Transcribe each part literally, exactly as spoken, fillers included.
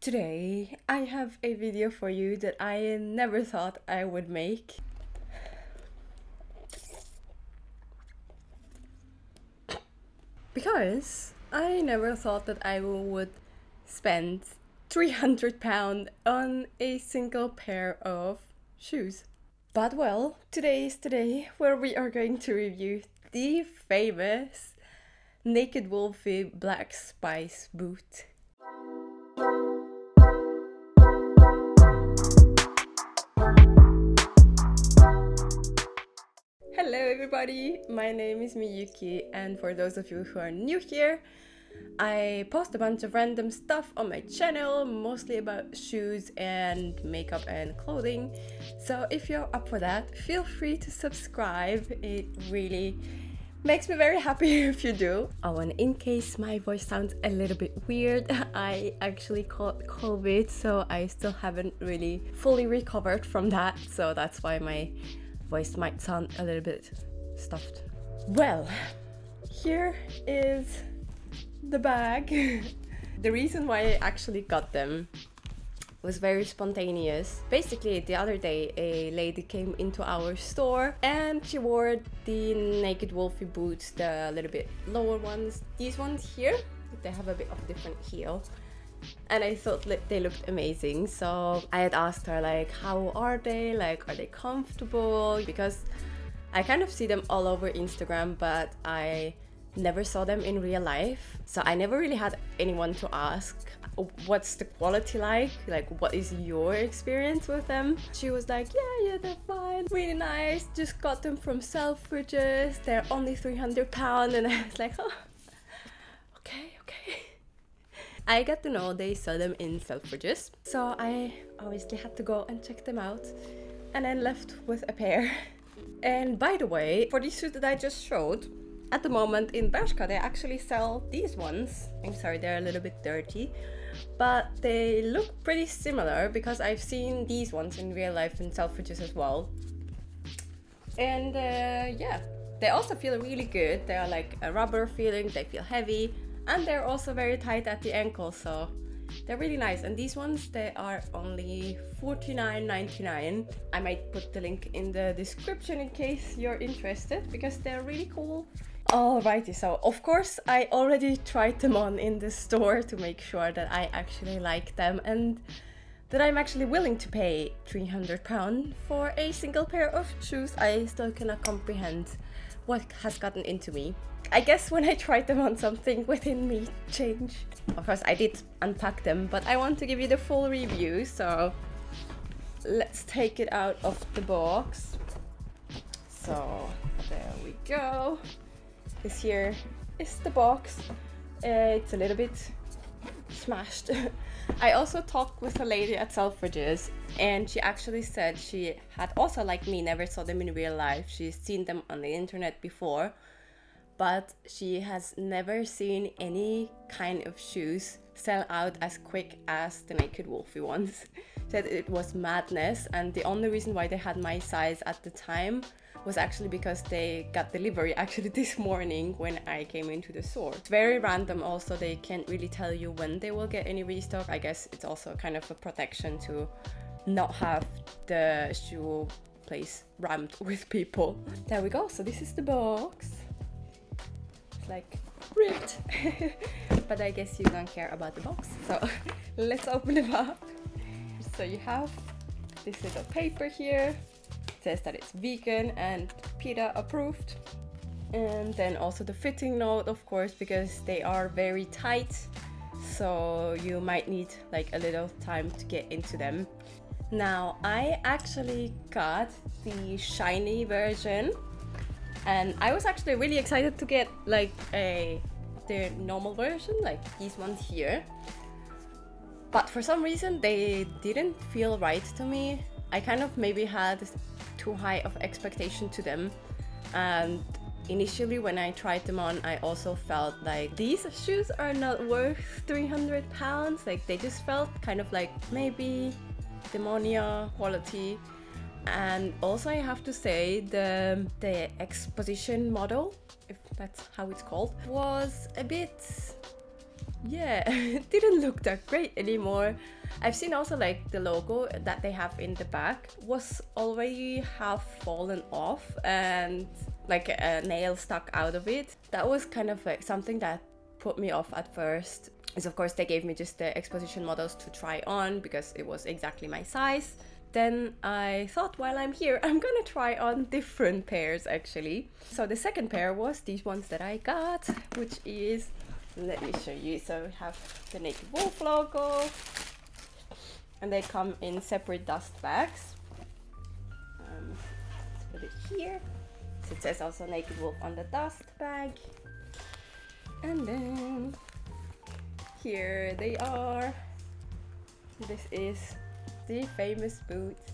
Today I have a video for you that I never thought I would make. Because I never thought that I would spend three hundred pounds on a single pair of shoes. But well, today is the day where we are going to review the famous Naked WOLFE Black Spice boot. Hello everybody, my name is Miyuki, and for those of you who are new here, I post a bunch of random stuff on my channel, mostly about shoes and makeup and clothing. So if you're up for that, feel free to subscribe. It really makes me very happy if you do. Oh, and in case my voice sounds a little bit weird, I actually caught COVID, so I still haven't really fully recovered from that. So that's why my voice might sound a little bit stuffed. Well, here is the bag. The reason why I actually got them was very spontaneous. Basically, the other day a lady came into our store and she wore the Naked WOLFE boots, the little bit lower ones. These ones here, they have a bit of different heel. And I thought that they looked amazing, so I had asked her like, how are they, like, are they comfortable? Because I kind of see them all over Instagram, but I never saw them in real life, so I never really had anyone to ask what's the quality like, like what is your experience with them. She was like, yeah, yeah, they're fine, really nice, just got them from Selfridges, they're only three hundred pounds, and I was like, oh, okay, okay. I got to know they sell them in Selfridges, so I obviously had to go and check them out, and then left with a pair. And by the way, for these shoes that I just showed, at the moment in Bershka they actually sell these ones. I'm sorry, they're a little bit dirty, but they look pretty similar because I've seen these ones in real life in Selfridges as well. And uh, yeah, they also feel really good. They are like a rubber feeling, they feel heavy. And they're also very tight at the ankle, so they're really nice. And these ones, they are only forty-nine ninety-nine. I might put the link in the description in case you're interested, because they're really cool. Alrighty, so of course I already tried them on in the store to make sure that I actually like them and that I'm actually willing to pay three hundred pounds for a single pair of shoes. I still cannot comprehend what has gotten into me. I guess when I tried them on, something within me changed. Of course I did unpack them, but I want to give you the full review, so let's take it out of the box. So there we go. This here is the box. Uh, it's a little bit smashed. I also talked with a lady at Selfridges, and she actually said she had also, like me, never saw them in real life. She's seen them on the internet before, but she has never seen any kind of shoes sell out as quick as the Naked WOLFE ones. Said it was madness, and the only reason why they had my size at the time was actually because they got delivery actually this morning when I came into the store. It's very random also, they can't really tell you when they will get any restock. I guess it's also kind of a protection to not have the shoe place rammed with people. There we go, so this is the box. Like ripped. But I guess you don't care about the box, so let's open it up. So you have this little paper here. It says that it's vegan and PETA approved, and then also the fitting note, of course, because they are very tight, so you might need like a little time to get into them. Now I actually got the shiny version, and I was actually really excited to get like a the normal version, like these ones here. But for some reason they didn't feel right to me. I kind of maybe had too high of expectation to them. And initially when I tried them on, I also felt like these shoes are not worth three hundred pounds. Like they just felt kind of like maybe demonia quality. And also I have to say the, the exposition model, if that's how it's called, was a bit yeah, it didn't look that great anymore. I've seen also like the logo that they have in the back was already half fallen off and like a nail stuck out of it. That was kind of like something that put me off at first. Is of course they gave me just the exposition models to try on because it was exactly my size. Then I thought, while I'm here, I'm gonna try on different pairs actually. So the second pair was these ones that I got, which is, let me show you. So we have the Naked Wolf logo, and they come in separate dust bags. Um, let's put it here. So it says also Naked Wolf on the dust bag. And then here they are. This is the famous boots.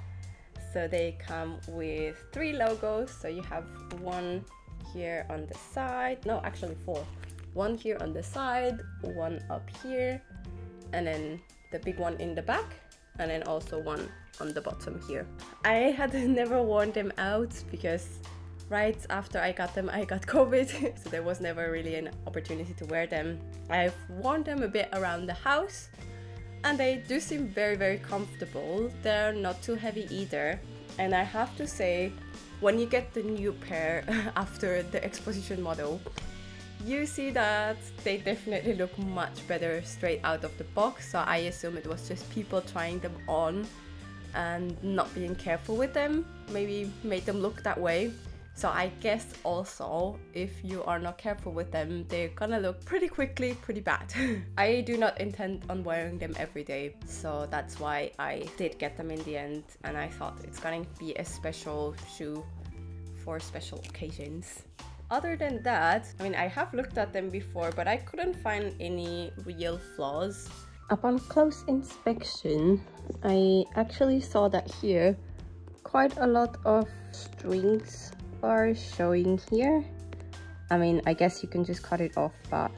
So they come with three logos. So you have one here on the side. No, actually four. One here on the side, one up here, and then the big one in the back, and then also one on the bottom here. I had never worn them out because right after I got them, I got COVID, so there was never really an opportunity to wear them. I've worn them a bit around the house, and they do seem very, very comfortable. They're not too heavy either, and I have to say, when you get the new pair after the exposition model, you see that they definitely look much better straight out of the box. So I assume it was just people trying them on and not being careful with them, maybe made them look that way. So I guess also if you are not careful with them, they're gonna look pretty quickly pretty bad. I do not intend on wearing them every day, so that's why I did get them in the end, and I thought it's gonna be a special shoe for special occasions. Other than that, I mean, I have looked at them before, but I couldn't find any real flaws. Upon close inspection, I actually saw that here quite a lot of strings are showing here. I mean, I guess you can just cut it off, but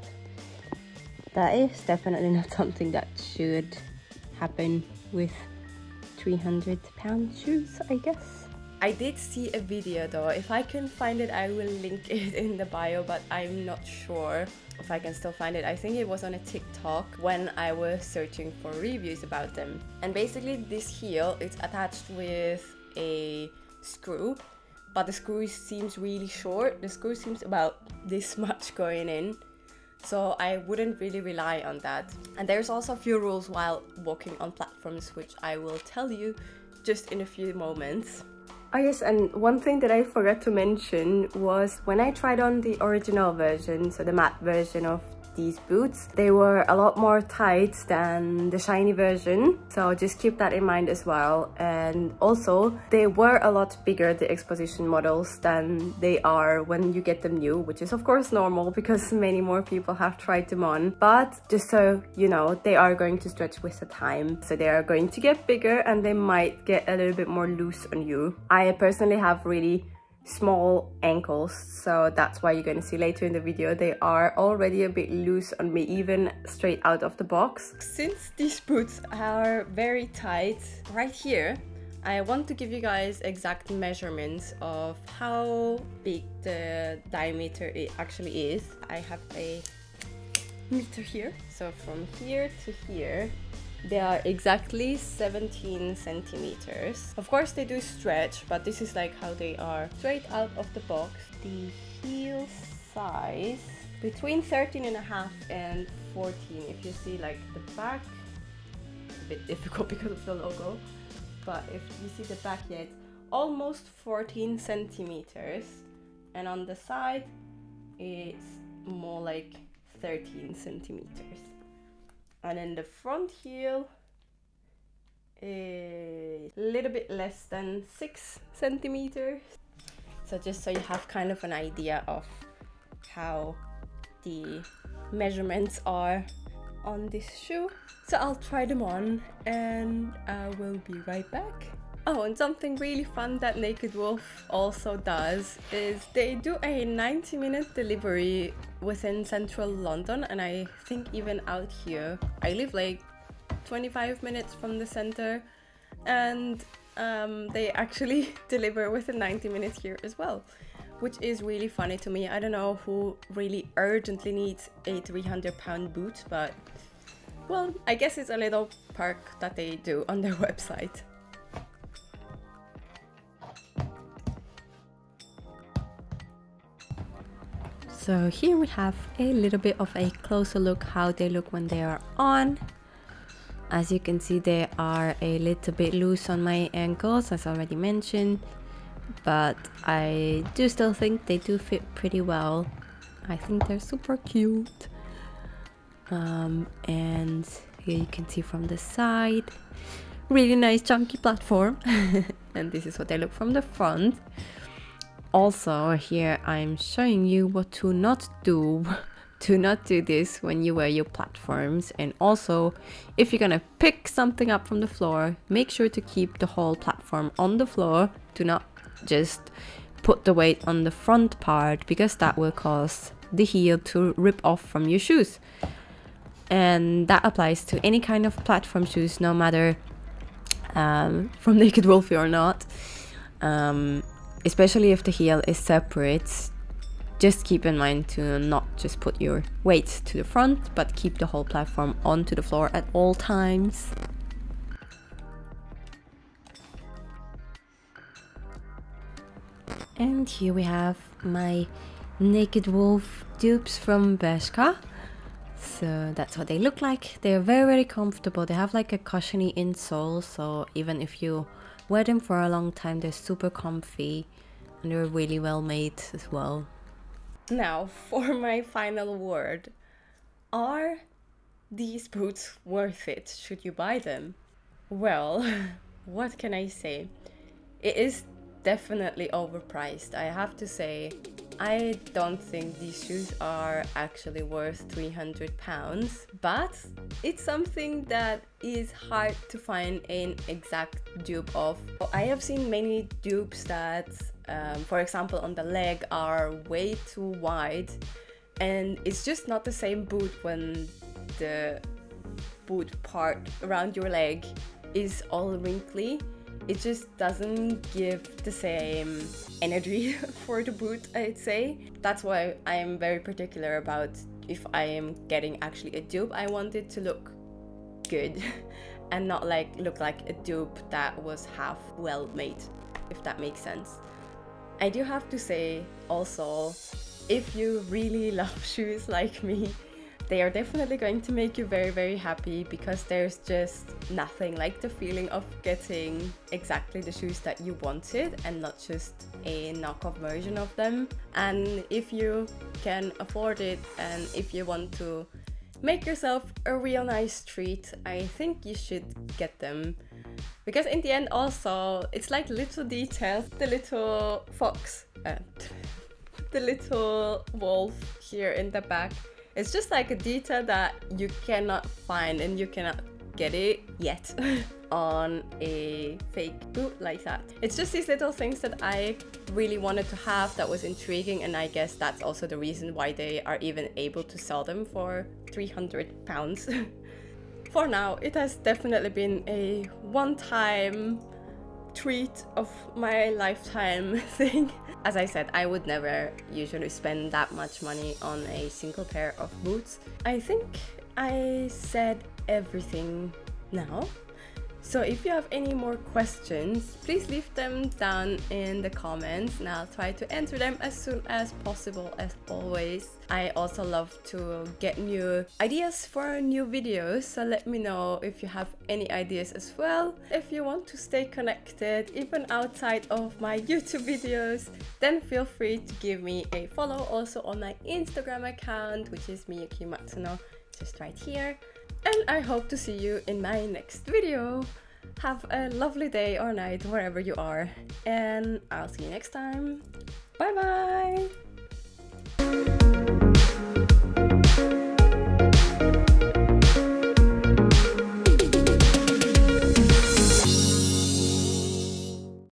that is definitely not something that should happen with three hundred pound shoes, I guess. I did see a video though. If I can find it, I will link it in the bio, but I'm not sure if I can still find it. I think it was on a TikTok when I was searching for reviews about them. And basically this heel is attached with a screw, but the screw seems really short. The screw seems about this much going in, so I wouldn't really rely on that. And there's also a few rules while walking on platforms, which I will tell you just in a few moments. Oh yes, and one thing that I forgot to mention was when I tried on the original version, so the matte version of these boots, they were a lot more tight than the shiny version, so just keep that in mind as well. And also they were a lot bigger, the exposition models, than they are when you get them new, which is of course normal because many more people have tried them on. But just so you know, they are going to stretch with the time, so they are going to get bigger and they might get a little bit more loose on you. I personally have really small ankles, so that's why you're going to see later in the video they are already a bit loose on me, even straight out of the box. Since these boots are very tight right here, I want to give you guys exact measurements of how big the diameter it actually is. I have a meter here, so from here to here they are exactly seventeen centimeters. Of course they do stretch, but this is like how they are straight out of the box. The heel size between thirteen and a half and fourteen. If you see like the back, it's a bit difficult because of the logo, but if you see the back, yeah, it's almost fourteen centimeters, and on the side it's more like thirteen centimeters. And then the front heel is a little bit less than six centimeters. So just so you have kind of an idea of how the measurements are on this shoe. So I'll try them on and I will be right back. Oh, and something really fun that Naked Wolf also does is they do a ninety minute delivery within central London, and I think even out here. I live like twenty-five minutes from the center, and um, they actually deliver within ninety minutes here as well, which is really funny to me. I don't know who really urgently needs a three hundred pound boot, but well, I guess it's a little perk that they do on their website. So here we have a little bit of a closer look how they look when they are on. As you can see, they are a little bit loose on my ankles, as already mentioned, but I do still think they do fit pretty well. I think they're super cute. Um, and here you can see from the side, really nice chunky platform. And this is what they look from the front. Also, here I'm showing you what to not do. Do not do this when you wear your platforms. And also, if you're gonna pick something up from the floor, make sure to keep the whole platform on the floor. Do not just put the weight on the front part, because that will cause the heel to rip off from your shoes. And that applies to any kind of platform shoes, no matter um, from Naked Wolfe or not. Um, especially if the heel is separate, just keep in mind to not just put your weight to the front, but keep the whole platform onto the floor at all times. And here we have my Naked Wolfe dupes from Bershka. So that's what they look like. They're very, very comfortable. They have like a cushiony insole, so even if you wear them for a long time, they're super comfy and they're really well made as well. Now for my final word. Are these boots worth it? Should you buy them? Well, what can I say? It is definitely overpriced. I have to say, I don't think these shoes are actually worth three hundred pounds, but it's something that is hard to find an exact dupe of. I have seen many dupes that, um, for example, on the leg are way too wide, and it's just not the same boot when the boot part around your leg is all wrinkly. It just doesn't give the same energy for the boot, I'd say. That's why I'm very particular about if I am getting actually a dupe. I want it to look good and not like look like a dupe that was half well made, if that makes sense. I do have to say also, if you really love shoes like me, they are definitely going to make you very, very happy, because there's just nothing like the feeling of getting exactly the shoes that you wanted and not just a knockoff version of them. And if you can afford it and if you want to make yourself a real nice treat, I think you should get them. Because in the end also, it's like little details, the little fox, uh, the little wolf here in the back. It's just like a detail that you cannot find and you cannot get it yet on a fake boot like that. It's just these little things that I really wanted to have that was intriguing, and I guess that's also the reason why they are even able to sell them for three hundred pounds. For now, it has definitely been a one-time treat of my lifetime thing. As I said, I would never usually spend that much money on a single pair of boots. I think I said everything now. So if you have any more questions, please leave them down in the comments and I'll try to answer them as soon as possible, as always. I also love to get new ideas for new videos, so let me know if you have any ideas as well. If you want to stay connected even outside of my YouTube videos, then feel free to give me a follow also on my Instagram account, which is Miyukichan, just right here. And I hope to see you in my next video. Have a lovely day or night wherever you are, and I'll see you next time. Bye bye!